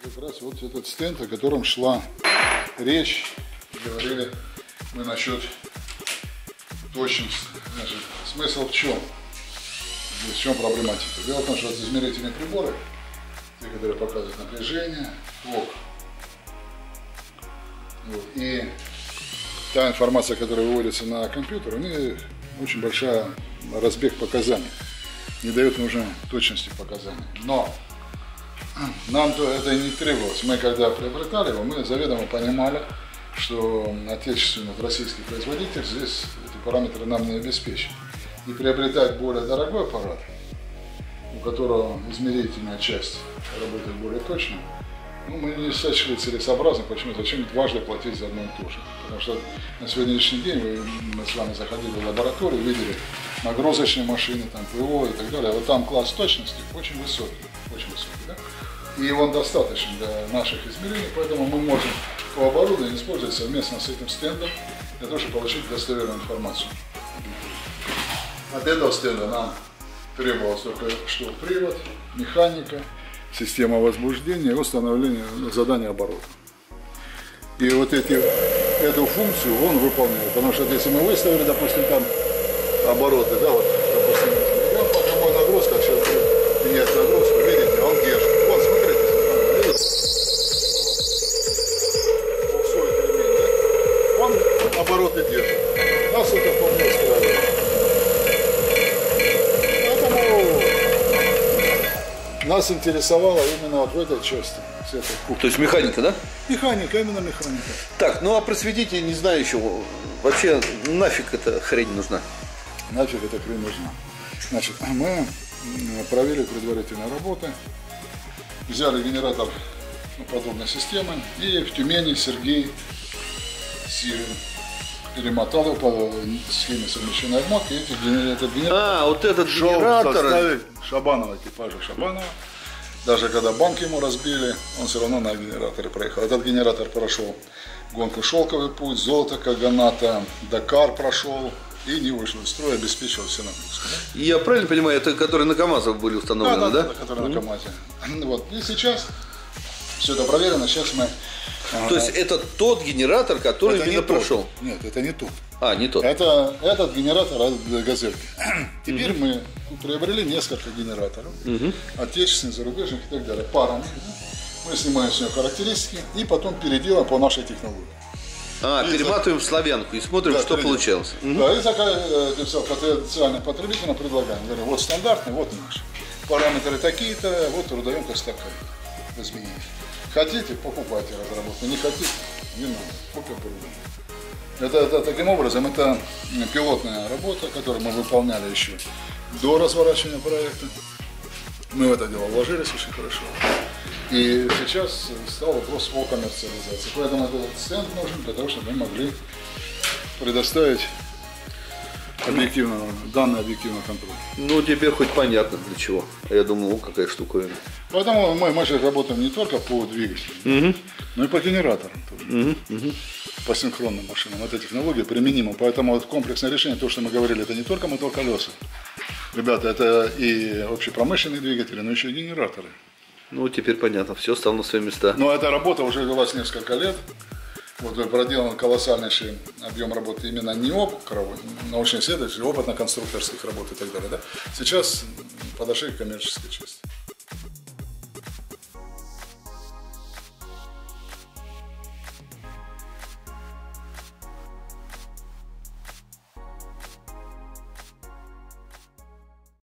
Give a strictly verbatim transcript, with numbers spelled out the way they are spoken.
как раз вот этот стенд, о котором шла речь, говорили мы насчет точности. Значит, смысл в чем? В чем проблематика? Дело в том, что измерительные приборы, те, которые показывают напряжение, ток, вот, и та информация, которая выводится на компьютер, у них очень большая разбег показаний, не дает нужной точности показаний. Но нам это не требовалось. Мы, когда приобретали его, мы заведомо понимали, что отечественный российский производитель здесь эти параметры нам не обеспечит. И приобретать более дорогой аппарат, у которого измерительная часть работает более точно, ну, мы не сочли целесообразно. Почему? Зачем дважды платить за одно и то же? Потому что на сегодняшний день вы, мы с вами заходили в лабораторию, видели нагрузочные машины, там, ПО и так далее. А вот там класс точности очень высокий, очень высокий, да? И он достаточен для наших измерений, поэтому мы можем по оборудованию использовать совместно с этим стендом для того, чтобы получить достоверную информацию. От этого стенда нам требовалось только что привод, механика, система возбуждения и установление задания оборота. И вот эти, эту функцию он выполняет, потому что если мы выставили, допустим, там обороты, да, вот, допустим, берем по прямой нагрузке, сейчас будет менять нагрузку, видите, он держит. Вот, смотрите, видите? Буксует ремень, да? Он обороты держит. Нас это вполне устраивает. Нас интересовало именно вот в этой части. То есть механика, да? Механика, именно механика. Так, ну а просветите, не знаю еще, вообще нафиг эта хрень нужна? Нафиг эта хрень нужна. Значит, мы провели предварительные работы, взяли генератор подобной системы, и в Тюмени Сергей Сирин перемотал его по схеме совмещенной обмотки. Этот генератор а, вот этот шел генератор. в составе Шабанова, экипажа Шабанова. Даже когда банк ему разбили, он все равно на генераторе проехал. Этот генератор прошел гонку «Шелковый путь», «Золото Каганата», Дакар прошел и не вышел из строя, обеспечивал все нагрузки. Да? Я правильно понимаю, это которые на КамАЗах были установлены, да? Да, да, да, которые mm-hmm. на КамАЗе. Вот. И сейчас все это проверено, сейчас мы... То есть это тот генератор, который это именно прошел? Нет, это не тот. А, не тот. Это этот генератор от «Газельки». Теперь угу. мы приобрели несколько генераторов, угу. отечественных, зарубежных и так далее, парами. Мы снимаем с него характеристики и потом переделаем по нашей технологии. А, и перематываем за... в славянку и смотрим, да, что переделаем. Получалось. Угу. Да, и заказываем потенциальным потребителям, предлагаем. Говорим, вот стандартный, вот наш. Параметры такие-то, вот трудоемкость такая. Изменить. Хотите, покупайте разработку, не хотите, не надо, купим по-другому. Это, это, таким образом, это пилотная работа, которую мы выполняли еще до разворачивания проекта. Мы в это дело вложились очень хорошо. И сейчас стал вопрос о коммерциализации. Поэтому этот стенд нужен для того, чтобы мы могли предоставить объективно, данные объективного контроля. Ну, теперь хоть понятно для чего. Я думал, о, какая штука. Поэтому мы, мы же работаем не только по двигателю, угу. но и по генераторам тоже. Угу. Угу. По синхронным машинам. Эта технология применима. Поэтому вот комплексное решение, то, что мы говорили, это не только мотор-колеса. Ребята, это и общепромышленные двигатели, но еще и генераторы. Ну, теперь понятно. Все стало на свои места. Но эта работа уже велась несколько лет. Вот проделан колоссальнейший объем работы именно не опытных, научно-исследовательских, опытно-конструкторских работ и так далее. Да? Сейчас подошли к коммерческой части.